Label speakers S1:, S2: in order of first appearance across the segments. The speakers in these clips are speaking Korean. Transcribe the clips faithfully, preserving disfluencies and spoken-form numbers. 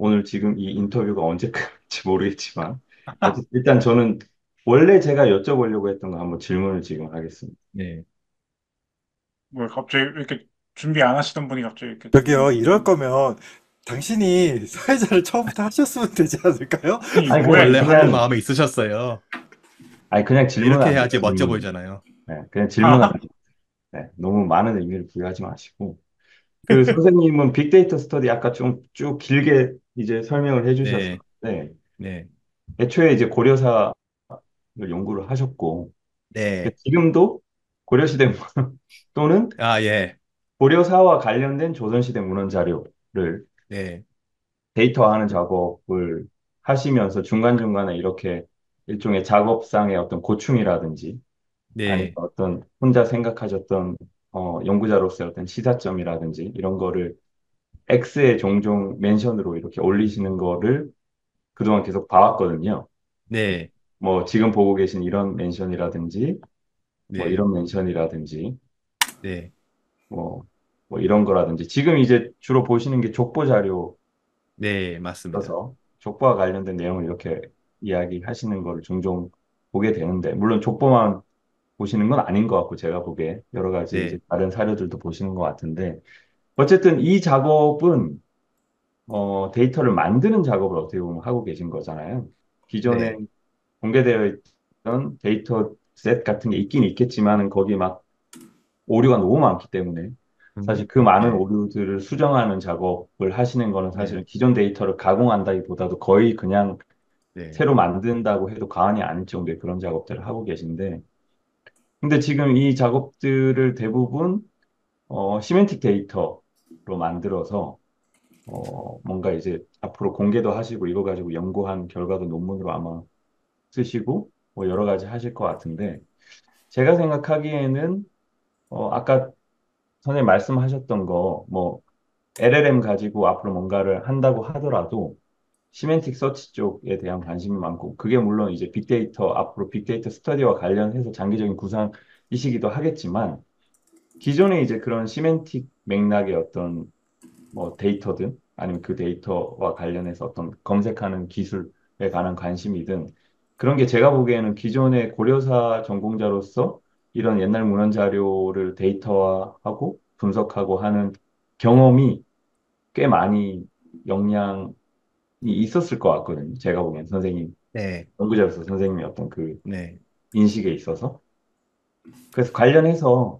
S1: 오늘 지금 이 인터뷰가 언제 끝날지 모르겠지만, 어쨌든 일단 저는 원래 제가 여쭤보려고 했던 거 한번 질문을 지금 하겠습니다.
S2: 네.
S3: 뭐 갑자기 이렇게 준비 안 하시던 분이 갑자기 이렇게
S4: 저기요,
S3: 질문.
S4: 이럴 거면 당신이 사회자를 처음부터 하셨으면 되지 않을까요?
S3: 아니
S1: 아니,
S3: 뭐야
S1: 그냥,
S2: 원래
S3: 이게.
S2: 하실
S1: 그냥,
S2: 마음에 있으셨어요.
S1: 아니, 그냥 질문
S2: 이렇게
S1: 안 해요,
S2: 해야지 멋져
S1: 질문.
S2: 보이잖아요.
S1: 네, 그냥 질문 안
S3: 아,
S1: 해요. 네, 너무 많은 의미를 부여하지 마시고. 그 선생님은 빅데이터 스터디 아까 좀 쭉 길게 이제 설명을
S2: 네,
S1: 해주셨었는데,
S2: 네,
S1: 애초에 이제 고려사를 연구를 하셨고,
S2: 네.
S1: 지금도 고려시대 또는
S2: 아, 예.
S1: 고려사와 관련된 조선시대 문헌 자료를
S2: 네,
S1: 데이터화하는 작업을 하시면서 중간중간에 이렇게 일종의 작업상의 어떤 고충이라든지 아니면
S2: 네,
S1: 어떤 혼자 생각하셨던 어, 연구자로서의 어떤 시사점이라든지 이런 거를 X에 종종 멘션으로 이렇게 올리시는 거를 그동안 계속 봐왔거든요.
S2: 네,
S1: 뭐 지금 보고 계신 이런 멘션이라든지 뭐
S2: 네,
S1: 이런 멘션이라든지
S2: 네,
S1: 뭐, 뭐 이런 거라든지 지금 이제 주로 보시는 게 족보 자료라서
S2: 네, 맞습니다.
S1: 족보와 관련된 내용을 이렇게 이야기하시는 거를 종종 보게 되는데 물론 족보만 보시는 건 아닌 것 같고 제가 보기에 여러 가지 이제
S2: 네,
S1: 다른 사료들도 보시는 것 같은데 어쨌든 이 작업은 어, 데이터를 만드는 작업을 어떻게 보면 하고 계신 거잖아요. 기존에
S2: 네,
S1: 공개되어 있던 데이터 셋 같은 게 있긴 있겠지만은 거기 막 오류가 너무 많기 때문에
S2: 음,
S1: 사실 그 많은
S2: 네,
S1: 오류들을 수정하는 작업을 하시는 거는
S2: 네,
S1: 사실은 기존 데이터를 가공한다기보다도 거의 그냥
S2: 네,
S1: 새로 만든다고 해도 과언이 아닐 정도의 그런 작업들을 하고 계신데 근데 지금 이 작업들을 대부분 어, 시멘틱 데이터로 만들어서 어, 뭔가 이제 앞으로 공개도 하시고 이거 가지고 연구한 결과도 논문으로 아마 쓰시고 뭐 여러 가지 하실 것 같은데 제가 생각하기에는 어, 아까 선생님 말씀하셨던 거, 뭐, 엘엘엠 가지고 앞으로 뭔가를 한다고 하더라도 시멘틱 서치 쪽에 대한 관심이 많고, 그게 물론 이제 빅데이터, 앞으로 빅데이터 스터디와 관련해서 장기적인 구상이시기도 하겠지만, 기존에 이제 그런 시멘틱 맥락의 어떤 뭐 데이터든 아니면 그 데이터와 관련해서 어떤 검색하는 기술에 관한 관심이든 그런 게 제가 보기에는 기존의 고려사 전공자로서 이런 옛날 문헌 자료를 데이터화하고 분석하고 하는 경험이 꽤 많이 역량이 있었을 것 같거든요. 제가 보기엔 선생님,
S2: 네,
S1: 연구자로서 선생님의 어떤 그
S2: 네,
S1: 인식에 있어서. 그래서 관련해서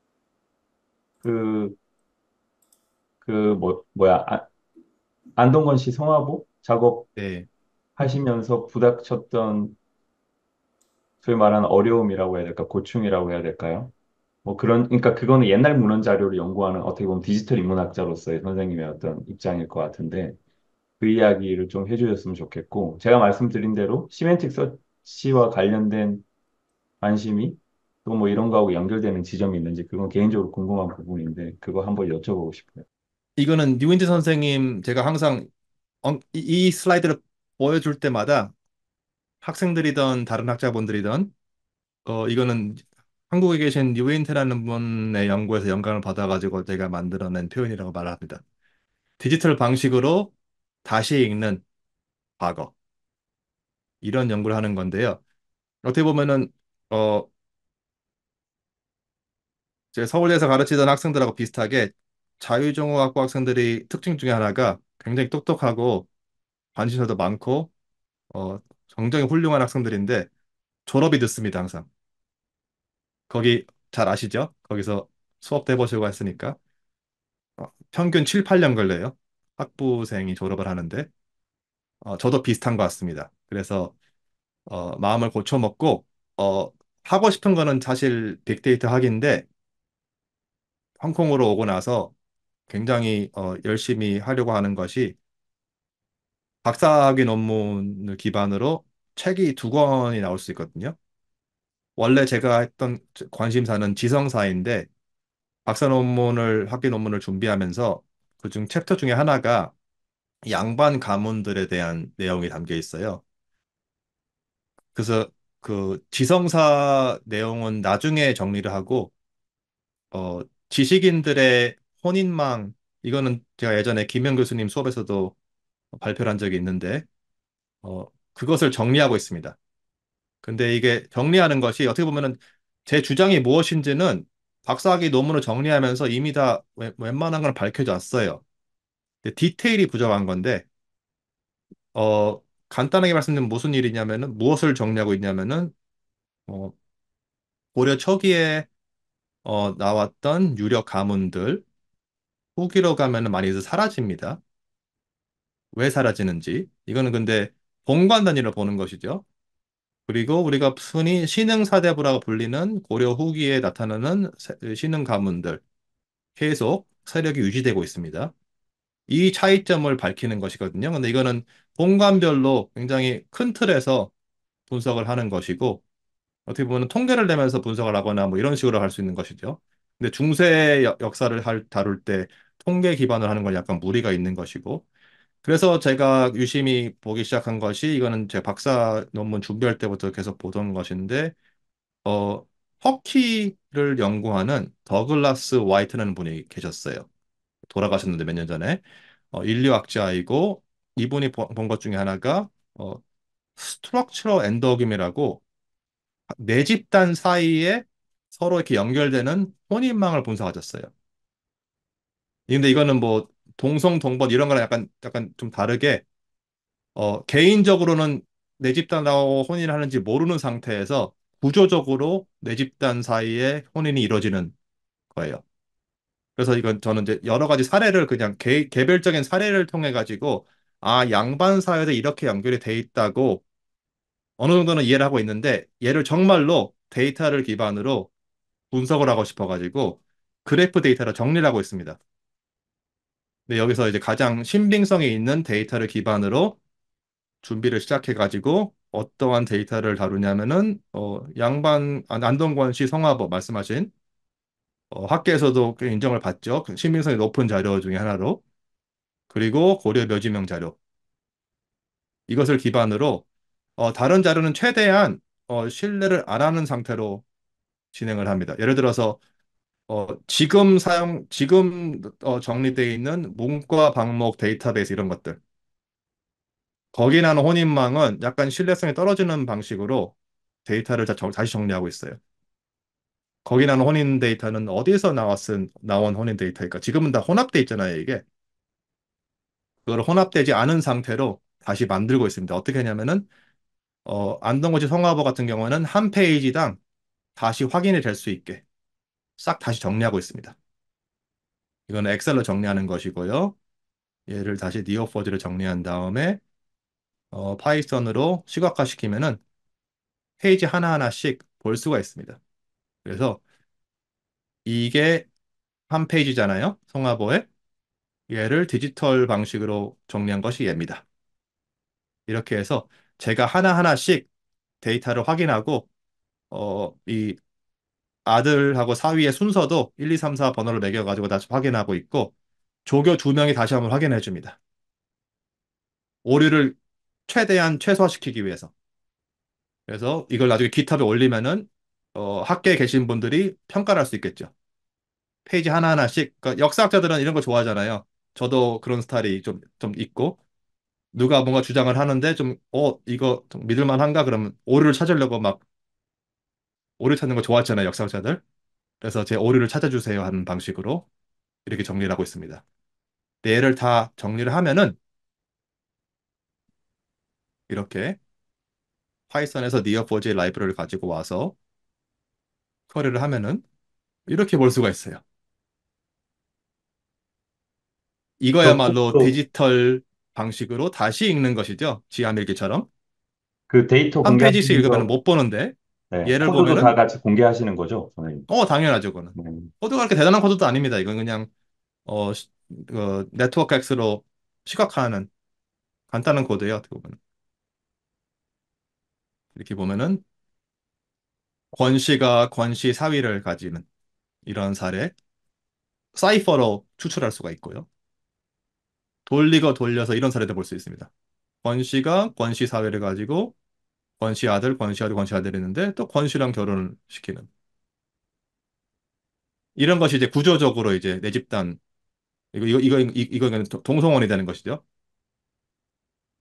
S1: 그, 그 뭐, 뭐야, 아, 안동건 씨 성화보 작업
S2: 네.
S1: 하시면서 부닥쳤던 소위 말하는 어려움이라고 해야 될까, 고충이라고 해야 될까요? 뭐 그런, 그러니까 그거는 옛날 문헌 자료를 연구하는 어떻게 보면 디지털 인문학자로서의 선생님의 어떤 입장일 것 같은데 그 이야기를 좀 해주셨으면 좋겠고 제가 말씀드린 대로 시멘틱 서치와 관련된 관심이 또 뭐 이런 거하고 연결되는 지점이 있는지 그건 개인적으로 궁금한 부분인데 그거 한번 여쭤보고 싶어요.
S2: 이거는 뉴윈지 선생님 제가 항상 엉- 이, 이 슬라이드를 보여줄 때마다 학생들이든 다른 학자분들이든 어 이거는 한국에 계신 뉴인테라는 분의 연구에서 영감을 받아가지고 제가 만들어낸 표현이라고 말합니다. 디지털 방식으로 다시 읽는 과거 이런 연구를 하는 건데요. 어떻게 보면은 어 제가 서울대에서 가르치던 학생들하고 비슷하게 자유종합학부 학생들이 특징 중에 하나가 굉장히 똑똑하고 관심사도 많고 어 굉장히 훌륭한 학생들인데 졸업이 늦습니다 항상. 거기 잘 아시죠? 거기서 수업도 해보시고 했으니까 어, 평균 칠, 팔 년 걸려요. 학부생이 졸업을 하는데 어, 저도 비슷한 것 같습니다. 그래서 어, 마음을 고쳐먹고 어, 하고 싶은 거는 사실 빅데이터 학인데 홍콩으로 오고 나서 굉장히 어, 열심히 하려고 하는 것이 박사학위 논문을 기반으로 책이 두 권이 나올 수 있거든요. 원래 제가 했던 관심사는 지성사인데 박사 논문을 학위 논문을 준비하면서 그중 챕터 중에 하나가 양반 가문들에 대한 내용이 담겨 있어요. 그래서 그 지성사 내용은 나중에 정리를 하고 어 지식인들의 혼인망 이거는 제가 예전에 김영 교수님 수업에서도 발표를 한 적이 있는데 어, 그것을 정리하고 있습니다. 근데 이게 정리하는 것이 어떻게 보면은 제 주장이 무엇인지는 박사학위 논문을 정리하면서 이미 다 웬- 웬만한 건 밝혀졌어요. 근데 디테일이 부족한 건데 어, 간단하게 말씀드리면 무슨 일이냐면은 무엇을 정리하고 있냐면은 어, 고려 초기에 어, 나왔던 유력 가문들 후기로 가면은 많이 사라집니다. 왜 사라지는지 이거는 근데 본관 단위로 보는 것이죠. 그리고 우리가 흔히 신흥사대부라고 불리는 고려 후기에 나타나는 세- 신흥 가문들 계속 세력이 유지되고 있습니다. 이 차이점을 밝히는 것이거든요. 근데 이거는 본관별로 굉장히 큰 틀에서 분석을 하는 것이고 어떻게 보면 통계를 내면서 분석을 하거나 뭐 이런 식으로 할 수 있는 것이죠. 근데 중세 역- 역사를 할- 다룰 때 통계 기반을 하는 건 약간 무리가 있는 것이고 그래서 제가 유심히 보기 시작한 것이 이거는 제 박사 논문 준비할 때부터 계속 보던 것인데 어 터키를 연구하는 더글라스 화이트라는 분이 계셨어요. 돌아가셨는데 몇 년 전에 어, 인류학자이고 이분이 본 것 중에 하나가 어, 스트럭처럴 엔도김이라고 네 집단 사이에 서로 이렇게 연결되는 혼인망을 분석하셨어요. 근데 이거는 뭐 동성 동본 이런 거랑 약간 약간 좀 다르게 어, 개인적으로는 내 집단하고 혼인을 하는지 모르는 상태에서 구조적으로 내 집단 사이에 혼인이 이루어지는 거예요. 그래서 이건 저는 이제 여러 가지 사례를 그냥 개, 개별적인 사례를 통해 가지고 아, 양반 사이에 이렇게 연결이 돼 있다고 어느 정도는 이해를 하고 있는데 얘를 정말로 데이터를 기반으로 분석을 하고 싶어 가지고 그래프 데이터를 정리를 하고 있습니다. 근데 여기서 이제 가장 신빙성이 있는 데이터를 기반으로 준비를 시작해가지고 어떠한 데이터를 다루냐면은 어, 양반 안- 안동권 시 성화법 말씀하신 어, 학계에서도 꽤 인정을 받죠. 그 신빙성이 높은 자료 중에 하나로 그리고 고려 묘지명 자료 이것을 기반으로 어, 다른 자료는 최대한 어, 신뢰를 안 하는 상태로 진행을 합니다. 예를 들어서 어, 지금 사용 지금 어, 정리되어 있는 문과 방목 데이터베이스 이런 것들 거기 나는 혼인망은 약간 신뢰성이 떨어지는 방식으로 데이터를 다 정- 다시 정리하고 있어요. 거기 나는 혼인 데이터는 어디서 나왔은 나온 혼인 데이터일까? 지금은 다 혼합돼 있잖아요, 이게. 그걸 혼합되지 않은 상태로 다시 만들고 있습니다. 어떻게 하냐면은 어, 안동고지 성화보 같은 경우는 한 페이지당 다시 확인이 될 수 있게 싹 다시 정리하고 있습니다. 이거는 엑셀로 정리하는 것이고요. 얘를 다시 니오포즈로 정리한 다음에 어, 파이썬으로 시각화시키면은 페이지 하나하나씩 볼 수가 있습니다. 그래서 이게 한 페이지잖아요. 성화보에. 얘를 디지털 방식으로 정리한 것이 얘입니다. 이렇게 해서 제가 하나하나씩 데이터를 확인하고 어, 이 아들하고 사위의 순서도 일, 이, 삼, 사 번호를 매겨가지고 다시 확인하고 있고 조교 두 명이 다시 한번 확인해 줍니다. 오류를 최대한 최소화시키기 위해서. 그래서 이걸 나중에 기탑에 올리면은 어, 학계에 계신 분들이 평가를 할 수 있겠죠. 페이지 하나하나씩. 그러니까 역사학자들은 이런 거 좋아하잖아요. 저도 그런 스타일이 좀, 좀 있고 누가 뭔가 주장을 하는데 좀, 어, 이거 좀 믿을만한가? 그러면 오류를 찾으려고 막 오류 찾는 거 좋아하잖아요, 역사학자들. 그래서 제 오류를 찾아주세요 하는 방식으로 이렇게 정리를 하고 있습니다. 네, 얘를 다 정리를 하면은 이렇게 파이썬에서 니어포지 라이브러리를 가지고 와서 커리를 하면은 이렇게 볼 수가 있어요.
S1: 저
S2: 이거야말로
S1: 코드,
S2: 디지털 방식으로 다시 읽는 것이죠. 지하밀기처럼.
S1: 그 데이터
S2: 한 페이지씩
S1: 공개하시는
S2: 읽으면
S1: 거,
S2: 못 보는데
S1: 네,
S2: 얘를
S1: 코드도 다
S2: 보면은
S1: 같이 공개하시는 거죠, 선생님?
S2: 어, 당연하죠, 그거는.
S1: 네.
S2: 코드가 그렇게 대단한 코드도 아닙니다. 이건 그냥 어, 시- 어, 네트워크 X로 시각화하는 간단한 코드예요. 어떻게 보면. 이렇게 보면은 권씨가 권씨 사위를 가지는 이런 사례 사이퍼로 추출할 수가 있고요. 돌리고 돌려서 이런 사례도 볼 수 있습니다. 권씨가 권씨 사위를 가지고 권씨 아들, 권씨 아들, 권씨 아들이 있는데 또 권씨랑 결혼을 시키는 이런 것이 이제 구조적으로 이제 내 집단 이거 이거 이거 이- 이거 동성원이 되는 것이죠.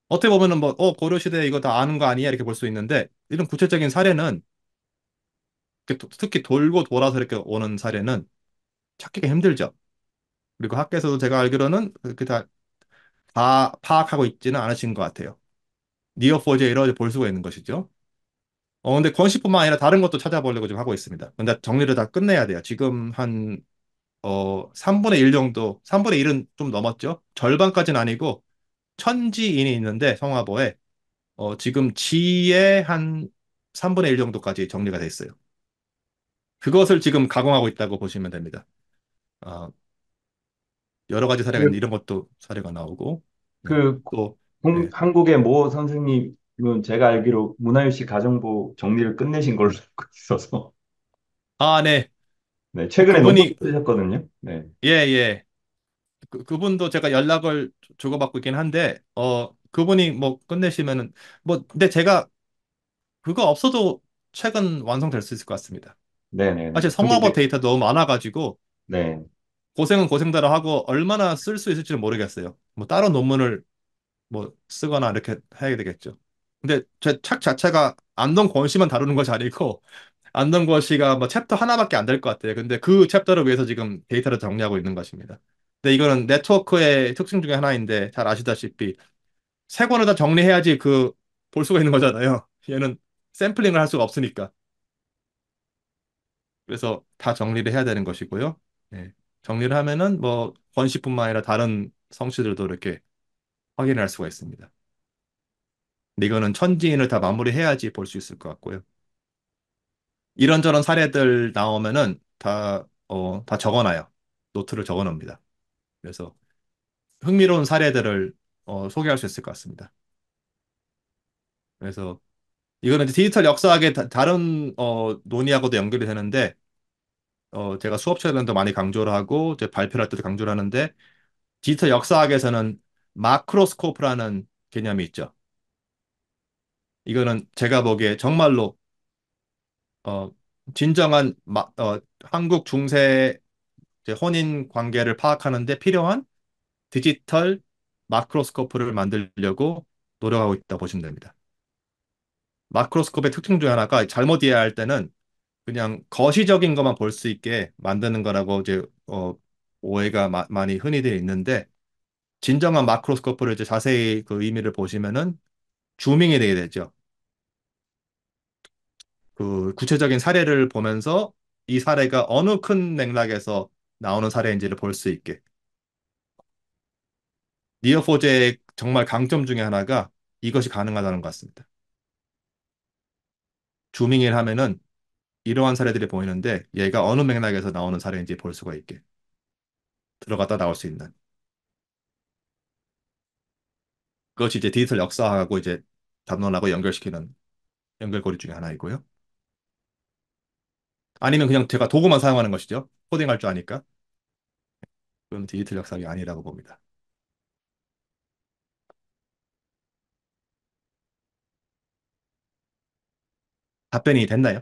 S2: 어떻게 보면은 뭐, 어, 고려시대 이거 다 아는 거 아니야? 이렇게 볼 수 있는데, 이런 구체적인 사례는, 이렇게 도- 특히 돌고 돌아서 이렇게 오는 사례는 찾기가 힘들죠. 그리고 학교에서도 제가 알기로는 그렇게 다, 다 파악하고 있지는 않으신 것 같아요. 니오포즈에러 볼 수가 있는 것이죠. 어, 근데 권씨뿐만 아니라 다른 것도 찾아보려고 지금 하고 있습니다. 근데 정리를 다 끝내야 돼요. 지금 한, 어, 삼분의 일 정도, 삼분의 일은 좀 넘었죠? 절반까지는 아니고, 천지인이 있는데, 성화보에, 어, 지금 지의 한 삼분의 일 정도까지 정리가 돼 있어요. 그것을 지금 가공하고 있다고 보시면 됩니다. 어, 여러 가지 사례가 있는데,
S1: 그,
S2: 이런 것도 사례가 나오고, 네.
S1: 그
S2: 또,
S1: 공-
S2: 네.
S1: 한국의 모 선생님은 제가 알기로 문화유씨 가정부 정리를 끝내신 걸로 알고 있어서
S2: 아, 네.
S1: 네,
S2: 어,
S1: 최근에 논문
S2: 그분이,
S1: 쓰셨거든요. 네,
S2: 예, 예. 그, 그분도 제가 연락을 주- 주고받고 있긴 한데, 어, 그분이 뭐 끝내시면은, 뭐, 근데 제가 그거 없어도 책은 완성될 수 있을 것 같습니다.
S1: 네, 네, 네.
S2: 사실
S1: 근데
S2: 성화보
S1: 이제
S2: 데이터 너무 많아가지고,
S1: 네,
S2: 고생은 고생대로 하고, 얼마나 쓸 수 있을지는 모르겠어요. 뭐, 다른 논문을 뭐, 쓰거나 이렇게 해야 되겠죠. 근데 제 책 자체가 안동 권씨만 다루는 것이 아니고, 안동 권씨가 뭐 챕터 하나밖에 안 될 것 같아요. 근데 그 챕터를 위해서 지금 데이터를 정리하고 있는 것입니다. 근데 이거는 네트워크의 특징 중에 하나인데, 잘 아시다시피, 세 권을 다 정리해야지 그 볼 수가 있는 거잖아요. 얘는 샘플링을 할 수가 없으니까. 그래서 다 정리를 해야 되는 것이고요. 예. 정리를 하면은 뭐 권씨뿐만 아니라 다른 성씨들도 이렇게 확인할 수가 있습니다. 근데 이거는 천지인을 다 마무리해야지 볼 수 있을 것 같고요. 이런저런 사례들 나오면은 다, 어, 다 적어놔요. 노트를 적어놓습니다. 그래서 흥미로운 사례들을 어, 소개할 수 있을 것 같습니다. 그래서 이거는 이제 디지털 역사학의 다, 다른 어, 논의하고도 연결이 되는데 어, 제가 수업 시간에도 많이 강조를 하고, 제 발표를 할 때도 강조를 하는데, 디지털 역사학에서는 마크로스코프라는 개념이 있죠. 이거는 제가 보기에 정말로, 어, 진정한 마- 어, 한국 중세 이제 혼인 관계를 파악하는데 필요한 디지털 마크로스코프를 만들려고 노력하고 있다 보시면 됩니다. 마크로스코프의 특징 중에 하나가 잘못 이해할 때는 그냥 거시적인 것만 볼 수 있게 만드는 거라고 이제, 어, 오해가 마- 많이 흔히들 있는데, 진정한 마크로스코프를 이제 자세히 그 의미를 보시면은 주밍이 되게 되죠. 그 구체적인 사례를 보면서 이 사례가 어느 큰 맥락에서 나오는 사례인지를 볼 수 있게. 니어포즈의 정말 강점 중에 하나가 이것이 가능하다는 것 같습니다. 주밍을 하면은 이러한 사례들이 보이는데 얘가 어느 맥락에서 나오는 사례인지 볼 수가 있게 들어갔다 나올 수 있는 그것이 이제 디지털 역사하고 이제 담론하고 연결시키는 연결고리 중에 하나이고요. 아니면 그냥 제가 도구만 사용하는 것이죠. 코딩할 줄 아니까. 그건 디지털 역사학이 아니라고 봅니다. 답변이 됐나요?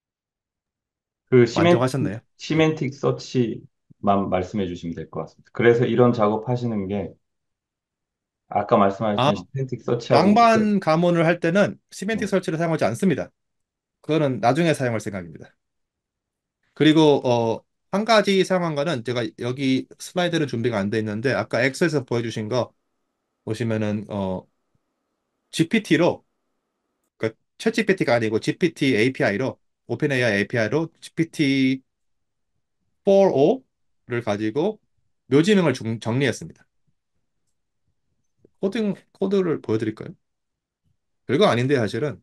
S1: 그 시멘,
S2: 만족하셨나요? 네.
S1: 시멘틱 서치만 말씀해 주시면 될 것 같습니다. 그래서 이런 작업하시는 게 아까
S2: 아,
S1: 말씀하셨던 시멘틱 서치하고
S2: 양반 가문을 할 때는
S1: 네,
S2: 시멘틱 설치를 사용하지 않습니다. 그거는 나중에 사용할 생각입니다. 그리고 어, 한 가지 사용한 거는 제가 여기 슬라이드는 준비가 안 돼 있는데 아까 엑셀에서 보여주신 거 보시면은 어, 지피티로 그러니까 챗 지피티가 아니고 지피티 에이피아이로 오픈 에이아이 에이피아이로 지피티 포를 가지고 묘지명을 중- 정리했습니다. 코딩 코드를 보여드릴까요? 별거 아닌데 사실은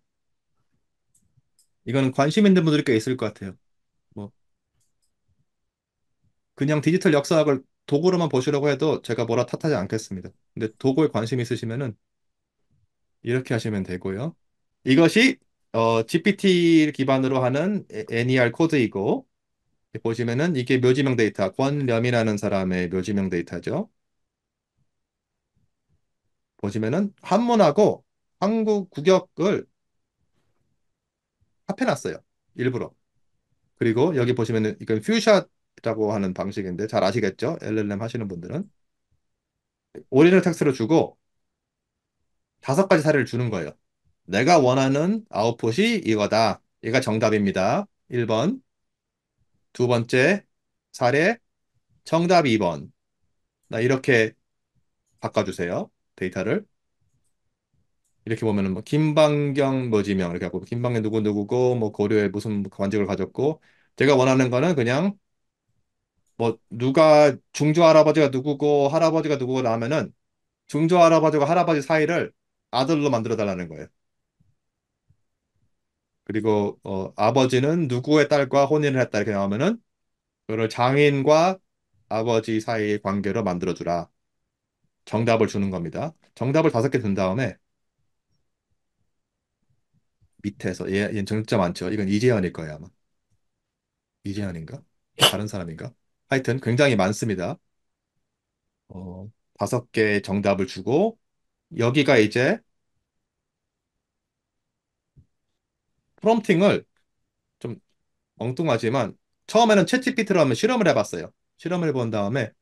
S2: 이거는 관심 있는 분들이 꽤 있을 것 같아요. 뭐 그냥 디지털 역사학을 도구로만 보시려고 해도 제가 뭐라 탓하지 않겠습니다. 근데 도구에 관심 있으시면은 이렇게 하시면 되고요. 이것이 어, 지피티를 기반으로 하는 엔이알 코드이고 보시면은 이게 묘지명 데이터 권렴이라는 사람의 묘지명 데이터죠. 보시면은 한문하고 한국 국역을 합해놨어요. 일부러. 그리고 여기 보시면은 이건 퓨샷이라고 하는 방식인데 잘 아시겠죠? 엘엘엠 하시는 분들은 오리지널 텍스트를 주고 다섯 가지 사례를 주는 거예요. 내가 원하는 아웃풋이 이거다. 얘가 정답입니다. 일 번. 두 번째 사례, 정답 이 번. 나 이렇게 바꿔주세요. 데이터를. 이렇게 보면은 뭐 김방경 뭐지명 이렇게 하고 김방경 누구 누구고 뭐 고려에 무슨 관직을 가졌고 제가 원하는 거는 그냥 뭐 누가 중조 할아버지가 누구고 할아버지가 누구고 나면은 중조 할아버지와 할아버지 사이를 아들로 만들어 달라는 거예요. 그리고 어, 아버지는 누구의 딸과 혼인을 했다 이렇게 나오면은 그걸 장인과 아버지 사이의 관계로 만들어 주라. 정답을 주는 겁니다. 정답을 다섯 개 준 다음에 밑에서 얘, 얘는 정답 많죠. 이건 이재현일 거예요 아마. 이재현인가? 다른 사람인가? 하여튼 굉장히 많습니다. 어, 다섯 개의 정답을 주고 여기가 이제 프롬프팅을 좀 엉뚱하지만 처음에는 챗지피티로 하면 실험을 해봤어요. 실험을 해본 다음에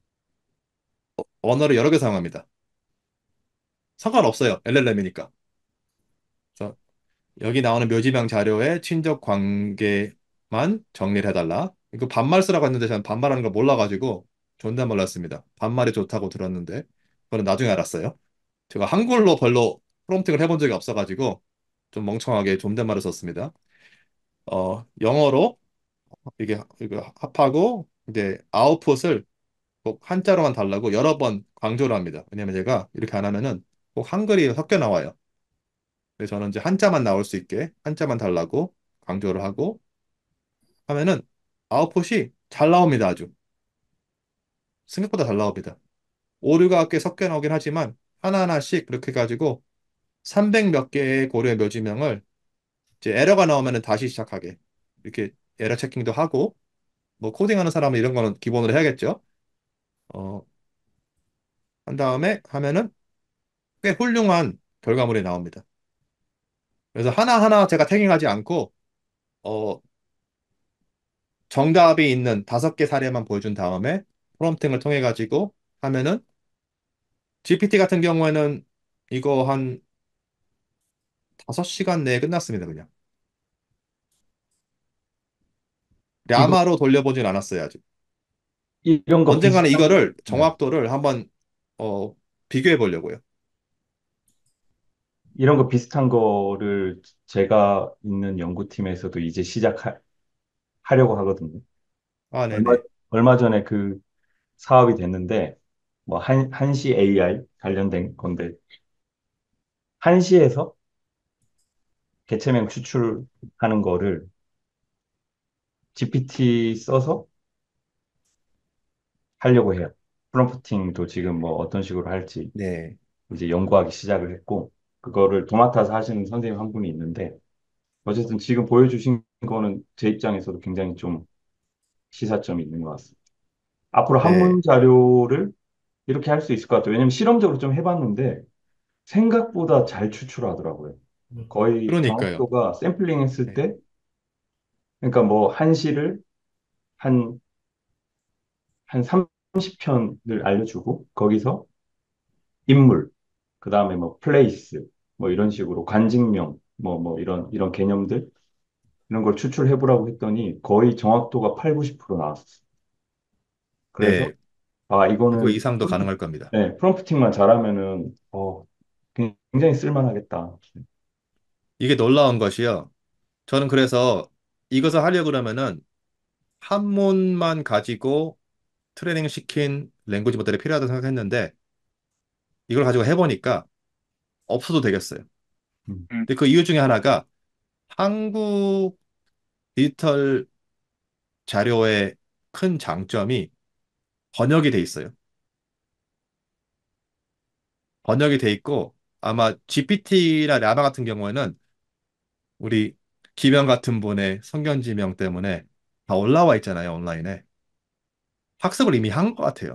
S2: 언어를 여러 개 사용합니다. 상관없어요. 엘엘엠이니까. 그래서 여기 나오는 묘지명 자료에 친족 관계만 정리를 해달라. 이거 반말 쓰라고 했는데 저는 반말하는 걸 몰라가지고 존나 몰랐습니다. 반말이 좋다고 들었는데 그거는 나중에 알았어요. 제가 한글로 별로 프롬프팅을 해본 적이 없어가지고 좀 멍청하게 존댓말을 썼습니다. 어, 영어로 이게 이거 합하고 이제 아웃풋을 꼭 한자로만 달라고 여러 번 강조를 합니다. 왜냐면 제가 이렇게 안 하면은 꼭 한글이 섞여 나와요. 그래서 저는 이제 한자만 나올 수 있게 한자만 달라고 강조를 하고 하면은 아웃풋이 잘 나옵니다. 아주 생각보다 잘 나옵니다. 오류가 꽤 섞여 나오긴 하지만 하나하나씩 그렇게 가지고 삼백 몇 개의 고려의 묘지명을 이제 에러가 나오면은 다시 시작하게 이렇게 에러 체킹도 하고 뭐 코딩하는 사람은 이런 거는 기본으로 해야겠죠. 어, 한 다음에 하면은 꽤 훌륭한 결과물이 나옵니다. 그래서 하나하나 제가 태깅하지 않고 어, 정답이 있는 다섯 개 사례만 보여준 다음에 프롬프팅을 통해 가지고 하면은 지피티 같은 경우에는 이거 한 다섯 시간 내에 끝났습니다, 그냥.
S1: 이거,
S2: ля마로 돌려보진 않았어요, 아직.
S1: 이런 거
S2: 언젠가는
S1: 비슷한,
S2: 이거를
S1: 네.
S2: 정확도를 한번 어, 비교해 보려고요.
S1: 이런 거 비슷한 거를 제가 있는 연구팀에서도 이제 시작하려고 하거든요.
S2: 아,
S1: 얼마,
S2: 네네.
S1: 얼마 전에 그 사업이 됐는데, 뭐, 한, 한시 에이아이 관련된 건데, 한시에서 개체명 추출하는 거를 지피티 써서 하려고 해요. 프롬프팅도 지금 뭐 어떤 식으로 할지
S2: 네.
S1: 이제 연구하기 시작을 했고, 그거를 도맡아서 하시는 선생님 한 분이 있는데, 어쨌든 지금 보여주신 거는 제 입장에서도 굉장히 좀 시사점이 있는 것 같습니다. 앞으로
S2: 네.
S1: 한문 자료를 이렇게 할 수 있을 것 같아요. 왜냐면 실험적으로 좀 해봤는데, 생각보다 잘 추출하더라고요. 거의
S2: 그러니까요.
S1: 정확도가 샘플링 했을
S2: 네.
S1: 때, 그러니까 뭐 한시를 한, 한 삼십 편을 알려주고, 거기서 인물, 그 다음에 뭐 플레이스, 뭐 이런 식으로 관직명, 뭐, 뭐 이런, 이런 개념들, 이런 걸 추출해보라고 했더니 거의 정확도가 팔, 구십 퍼센트 나왔었어요. 그래서,
S2: 네.
S1: 아,
S2: 그
S1: 이거는,
S2: 이상도
S1: 프롬-
S2: 가능할 겁니다.
S1: 네, 프롬프팅만 잘하면은, 어, 굉장히 쓸만하겠다.
S2: 이게 놀라운 것이요. 저는 그래서 이것을 하려고 그러면은 한문만 가지고 트레이닝 시킨 랭귀지 모델이 필요하다고 생각했는데 이걸 가지고 해보니까 없어도 되겠어요.
S1: 음.
S3: 음,
S2: 근데 그 이유 중에 하나가 한국 디지털 자료의 큰 장점이 번역이 돼 있어요. 번역이 돼 있고 아마 지피티나 라마 같은 경우에는 우리 김영 같은 분의 성견지명 때문에 다 올라와 있잖아요, 온라인에. 학습을 이미 한 것 같아요.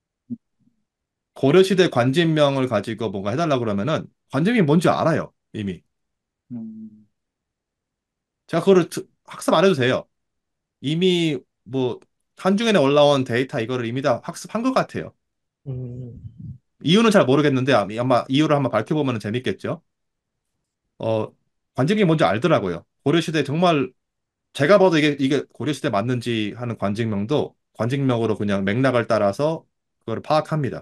S2: 고려시대 관직명을 가지고 뭔가 해달라고 그러면은 관직명이 뭔지 알아요, 이미.
S3: 음,
S2: 제가 그거를 트- 학습 안 해도 돼요. 이미 뭐 한중에 올라온 데이터 이거를 이미 다 학습한 것 같아요.
S4: 음.
S2: 이유는 잘 모르겠는데 아마 이유를 한번 밝혀보면 재밌겠죠. 어, 관직이 뭔지 알더라고요. 고려시대 정말 제가 봐도 이게 이게 고려시대 맞는지 하는 관직명도 관직명으로 그냥 맥락을 따라서 그걸 파악합니다.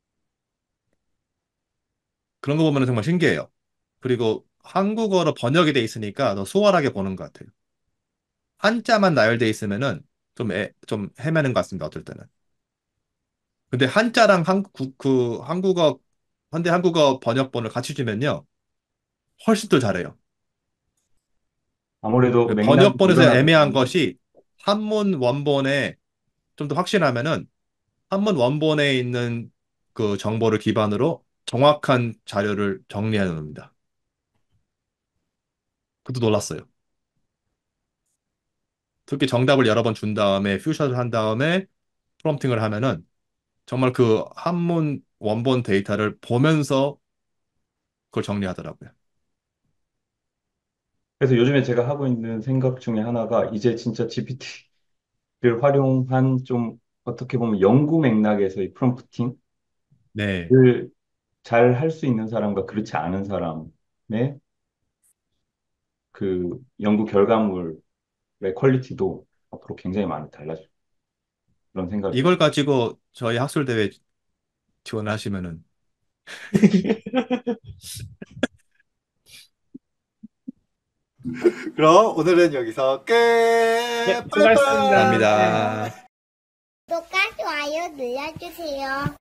S2: 그런 거 보면 정말 신기해요. 그리고 한국어로 번역이 돼 있으니까 더 수월하게 보는 것 같아요. 한자만 나열돼 있으면은 좀, 애, 좀 헤매는 것 같습니다. 어떨 때는. 근데 한자랑 한국 그 한국어 현대 한국어 번역본을 같이 주면요 훨씬 더 잘해요.
S1: 아무래도
S2: 그
S1: 맥락이
S2: 번역본에서
S1: 드러나기
S2: 애매한
S1: 때문에.
S2: 것이 한문 원본에 좀 더 확실하면은 한문 원본에 있는 그 정보를 기반으로 정확한 자료를 정리해 놓습니다. 그것도 놀랐어요. 특히 정답을 여러 번 준 다음에 퓨처를 한 다음에 프롬프팅을 하면은 정말 그 한문 원본 데이터를 보면서 그걸 정리하더라고요.
S1: 그래서 요즘에 제가 하고 있는 생각 중에 하나가 이제 진짜 지피티를 활용한 좀 어떻게 보면 연구 맥락에서의 프롬프팅을
S2: 네.
S1: 잘 할 수 있는 사람과 그렇지 않은 사람의 그 연구 결과물의 퀄리티도 앞으로 굉장히 많이 달라질 그런 생각이
S2: 이걸
S1: 듭니다.
S2: 가지고 저희 학술대회 지원하시면은
S4: 그럼 오늘은 여기서 끝.
S3: 네, 수고하셨습니다. 네.
S4: 빠이빠이.
S2: 감사합니다.
S5: 구독과 좋아요 눌러주세요.